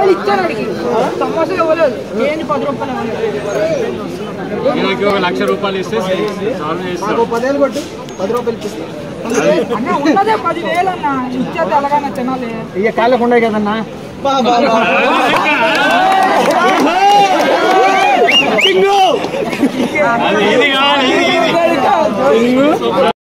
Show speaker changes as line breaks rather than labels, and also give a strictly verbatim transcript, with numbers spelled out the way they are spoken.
ఇచ్చాను అడిగి సమోసా ఇవ్వలేదు ఏంటి పది రూపాయలు
ఒక లక్ష రూపాయలు ఇస్తే
పదేళ్ళు కొట్టు పది రూపాయలు ఇప్పిస్తా
అన్న ఉన్నదే పదివేలు అన్న ఇచ్చేది ఎలాగైనా తినాలి
ఇక కాళ్ళకు ఉన్నాయి కదన్నా